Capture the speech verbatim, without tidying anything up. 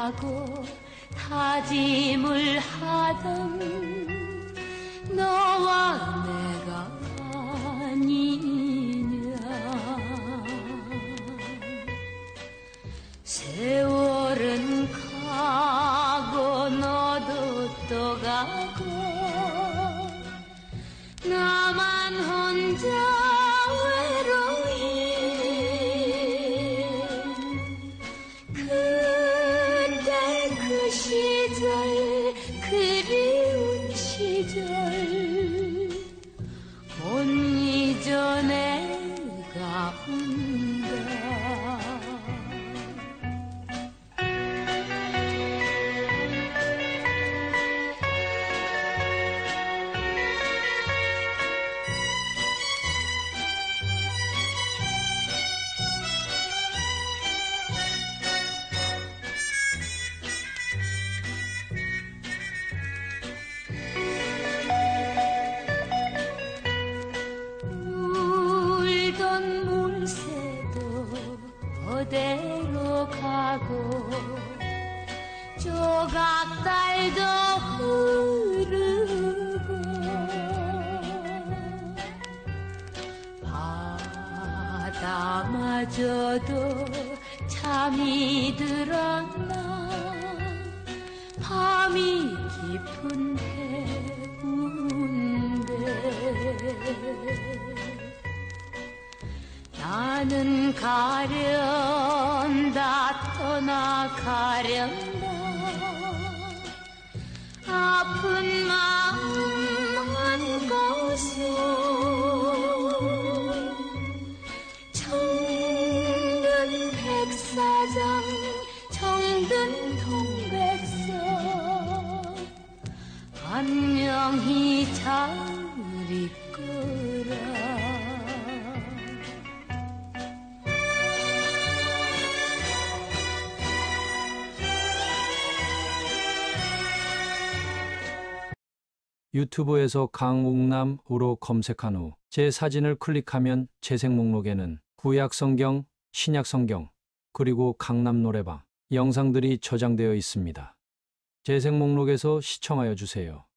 하고 다짐을 하던 너와 내가 아니냐. 세월은 가고 너도 또 가고 나만 혼자 외로이. 그때 그 시절 그리운 시절 못 잊어 내가 운다. 울던 물새도 그대로 가고 조각달도 흐르고 바다마저도 잠이 들었나. 밤이 깊은 해운대 나는 가련다 떠나가련다. 아픈 마음 안고서 정든 백사장 정든 동백서 안녕히 잘 있거라. 유튜브에서 강옥남으로 검색한 후 제 사진을 클릭하면 재생 목록에는 구약성경, 신약성경, 그리고 강남 노래방 영상들이 저장되어 있습니다. 재생 목록에서 시청하여 주세요.